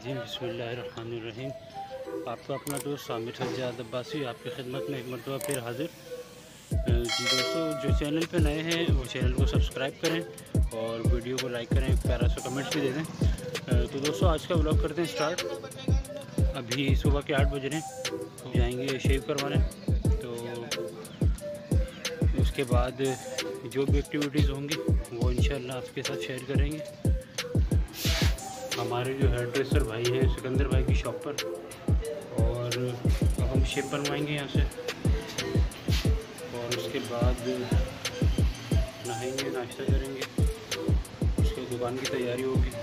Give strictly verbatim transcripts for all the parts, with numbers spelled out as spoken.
रजीम बिस्मिल्लाहिर्रहमानिर्रहीम। आपका अपना दोस्त आमिर सज्जाद अब्बासी आपकी खिदमत में एक मरतबा फिर हाजिर। जी दोस्तों, जो चैनल पे नए हैं वो चैनल को सब्सक्राइब करें और वीडियो को लाइक करें, प्यारा सा कमेंट्स भी दे दें। तो दोस्तों, आज का व्लॉग करते हैं स्टार्ट। अभी सुबह के आठ बज रहे हैं, जाएंगे शेव करवाने। तो उसके बाद जो भी एक्टिविटीज़ होंगी वो इंशाल्लाह आपके साथ शेयर करेंगे। हमारे जो हेयर ड्रेसर भाई हैं सिकंदर भाई की शॉप पर, और अब हम शेप बनवाएंगे यहाँ से। और उसके बाद नहाएंगे, नाश्ता करेंगे, उसके दुकान की तैयारी होगी।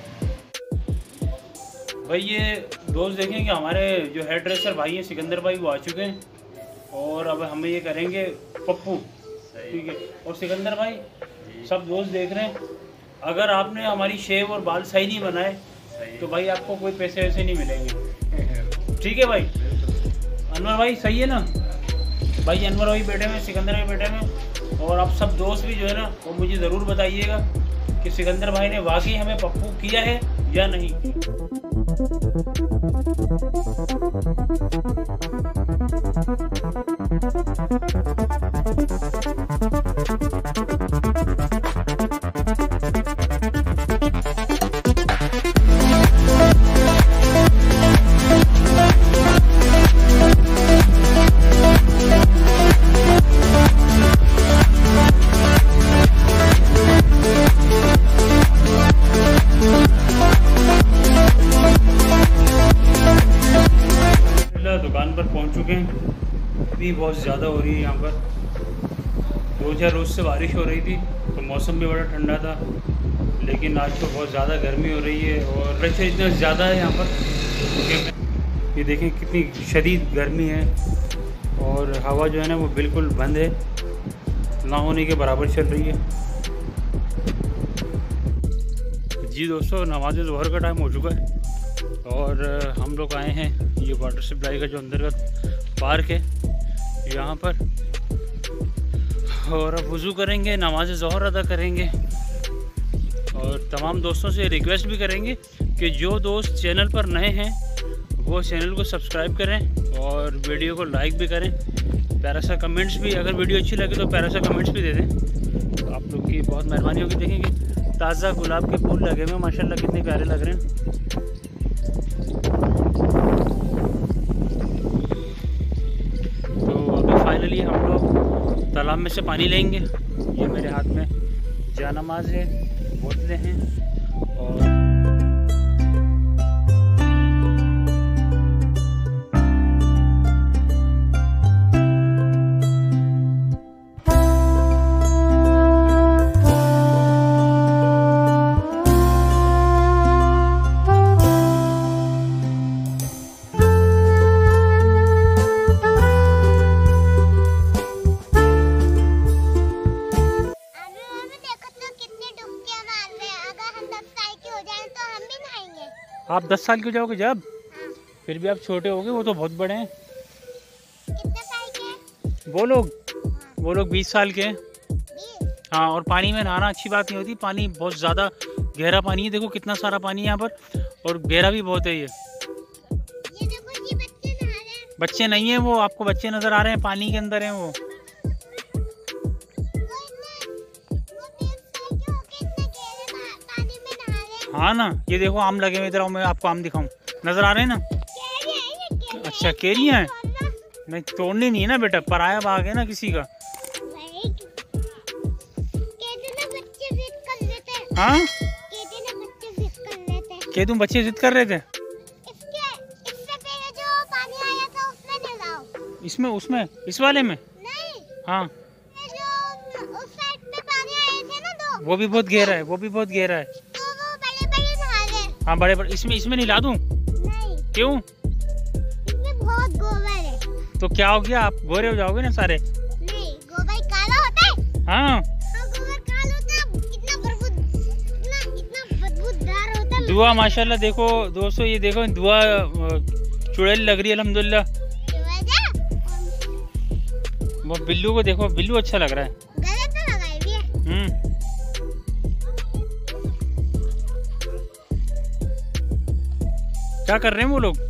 भाई ये दोस्त देखें कि हमारे जो हेयर ड्रेसर भाई हैं सिकंदर भाई वो आ चुके हैं, और अब हमें ये करेंगे पप्पू, ठीक है। और सिकंदर भाई सब दोस्त देख रहे हैं, अगर आपने हमारी शेव और बाल सही नहीं बनाए तो भाई आपको कोई पैसे वैसे नहीं मिलेंगे, ठीक है भाई। अनवर भाई सही है ना भाई? अनवर भाई बैठे में, सिकंदर भाई बैठे में, और आप सब दोस्त भी जो है ना वो मुझे ज़रूर बताइएगा कि सिकंदर भाई ने वाकई हमें पप्पू किया है या नहीं। दुकान पर पहुंच चुके हैं। अभी बहुत ज़्यादा हो रही है यहाँ पर, दो चार रोज़ से बारिश हो रही थी तो मौसम भी बड़ा ठंडा था, लेकिन आज तो बहुत ज़्यादा गर्मी हो रही है और रश इतना ज़्यादा है यहाँ पर। ये देखें कितनी शदीद गर्मी है, और हवा जो है ना वो बिल्कुल बंद है, ना होने के बराबर चल रही है। जी दोस्तों, नमाज ज़ोहर का टाइम हो चुका है और हम लोग आए हैं ये वाटर सप्लाई का जो अंदर का पार्क है यहाँ पर, और अब वज़ू करेंगे, नमाज ज़ोहर अदा करेंगे। और तमाम दोस्तों से रिक्वेस्ट भी करेंगे कि जो दोस्त चैनल पर नए हैं वो चैनल को सब्सक्राइब करें और वीडियो को लाइक भी करें। प्यारा सा कमेंट्स भी, अगर वीडियो अच्छी लगे तो प्यारा सा कमेंट्स भी दे दें, तो आप लोग की बहुत मेहरबानी होगी। देखेंगे ताज़ा गुलाब के फूल लगे हुए माशाल्लाह, कितने प्यारे लग रहे हैं। फाइनली हम लोग तालाब में से पानी लेंगे। ये मेरे हाथ में जानमाज है, बोतलें हैं, और आप दस साल के हो जाओगे जब? हाँ। फिर भी आप छोटे होगे, वो तो बहुत बड़े हैं। कितने साल के हैं? वो लोग हाँ। वो लोग बीस साल के हैं। हाँ, और पानी में नहाना अच्छी बात नहीं होती, पानी बहुत ज़्यादा गहरा पानी है। देखो कितना सारा पानी है यहाँ पर, और गहरा भी बहुत है। ये ये देखो, ये बच्चे नहा रहे हैं। बच्चे नहीं है वो, आपको बच्चे नज़र आ रहे हैं, पानी के अंदर हैं वो। हाँ ना, ये देखो आम लगे हुए, इधर आओ मैं आपको आम दिखाऊं, नजर आ रहे हैं ना? केरी है, ये केरी अच्छा केरी है? नहीं तोड़नी नहीं है ना बेटा, पराया बाग है ना किसी का। बच्चे जिद कर लेते हैं। हाँ, बच्चे जिद कर लेते हैं। के तुम बच्चे जिद कर रहे थे? इसके इससे पहले जो पानी आया था उसमें नहाओ। इसमें? उसमें? इस वाले में नहीं। हाँ, जो उस साइड पे पानी आए थे ना दो, वो भी बहुत गहरा है, वो भी बहुत गहरा है। हाँ बड़े बड़े। इसमें इसमें नहीं ला दूं? नहीं। क्यों? इसमें बहुत गोबर है। तो क्या हो गया, आप गोरे हो जाओगे ना सारे? नहीं, गोबर काला होता है। हाँ, हाँ गोबर काला होता है, इतना बदबू इतना इतना बदबूदार होता है। दुआ माशाल्लाह। देखो दोस्तों, ये देखो दुआ चुड़ैल लग रही है अल्हम्दुलिल्लाह। वो बिल्लू को देखो, बिल्लू अच्छा लग रहा है। गले पे लगाई भी है। हम्म क्या कर रहे हैं वो लोग?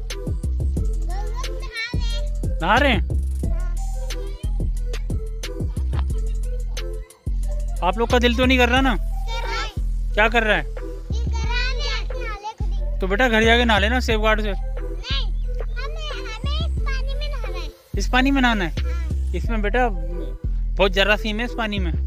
नहा रहे हैं। आप लोग का दिल तो नहीं कर रहा ना? क्या कर रहा है? तो बेटा घर जाके नहा लेना सेफ गार्ड से। इस पानी में नहाना है? इसमें बेटा बहुत जरासीम है इस पानी में।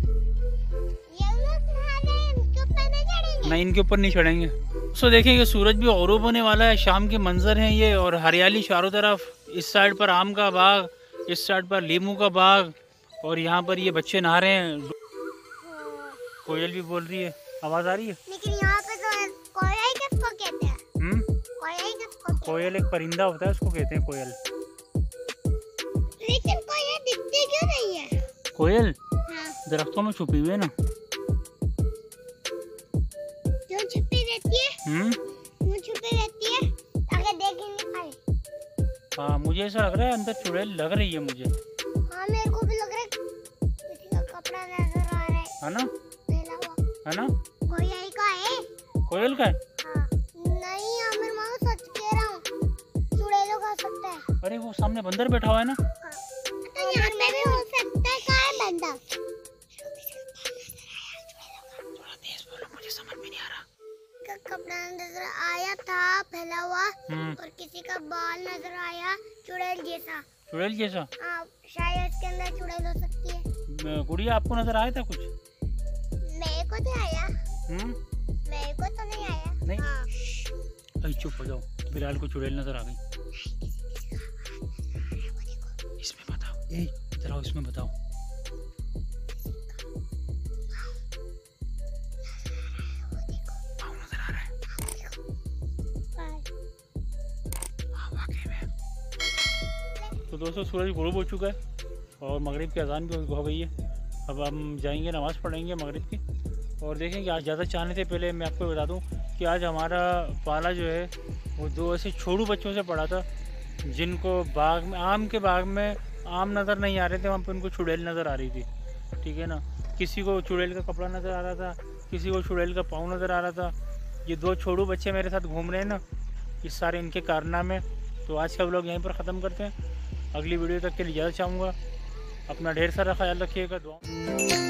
नहीं, इनके ऊपर नहीं चढ़ेंगे। तो देखेंगे सूरज भी औरूब होने वाला है। शाम के मंजर हैं ये, और हरियाली चारों तरफ। इस साइड पर आम का बाग, इस साइड पर लीमू का बाग, और यहाँ पर ये बच्चे नहा रहे हैं। कोयल भी बोल रही है, आवाज आ रही है। लेकिन यहाँ पे तो कोयल किसको कहते हैं? हम्म कोयल किसको? कोयल एक परिंदा होता है, उसको कहते हैं कोयल। लेकिन कोयल दिखती क्यों नहीं है? कोयल हाँ। दरख्तों में छुपी हुई है ना। क्यों छुपी रहती है? हम्म क्यों छुपी रहती है? ताकि देख ही नहीं पाए। हाँ, मुझे ऐसा लग रहा है अंदर चुड़ैल लग रही है मुझे। हाँ, मेरे को भी लग रहा है किसी का कपड़ा नजर आ रहा है। है ना? फैला हुआ। है ना? कोयल का है? कोयल का है? हाँ। नहीं अमर माँ, सच कह रहा हूँ, चुड़ैलों का हो सकता है। अरे वो सामने बंदर बैठा हुआ है ना। हाँ। तो यहाँ पे भी हो सकता है। कहाँ है बंदा? मुझे समझ में नहीं आ रहा। का कपड़ा नजर आया था फैला हुआ, हम्म और किसी का बाल नजर आया चुड़ैल जैसा। चुड़ैल जैसा? हाँ, शायद इसके अंदर चुड़ैल हो सकती है। गुड़िया आपको नजर आया था कुछ? मेरे को तो आया। हम्म मेरे को तो नहीं आया। नहीं? हाँ। अरे चुप हो जाओ, बिलाल को चुड़ैल नजर आ गई। इसमें बताओ, ए इधर आओ, इसमें बताओ। नजर आ रहा है? हाँ, वाकई में। तो दोस्तों सूरज गुरूब हो चुका है और मगरिब की अजान भी हो गई है। अब हम जाएंगे नमाज़ पढ़ेंगे मगरिब की, और देखेंगे। आज ज़्यादा चाहने से पहले मैं आपको बता दूं कि आज हमारा पाला जो है वो दो ऐसे छोड़ू बच्चों से पड़ा था, जिनको बाग में, आम के बाग में आम नज़र नहीं आ रहे थे, वहाँ पे उनको चुड़ैल नज़र आ रही थी। ठीक है ना? किसी को चुड़ैल का कपड़ा नज़र आ रहा था, किसी को चुड़ैल का पाँव नज़र आ रहा था। ये दो छोड़ू बच्चे मेरे साथ घूम रहे हैं ना, इस सारे इनके कारनामे। तो आज का व्लॉग यहीं पर ख़त्म करते हैं। अगली वीडियो तक के लिए इजाज़त चाहूँगा। अपना ढेर सारा ख्याल रखिएगा। दुआ।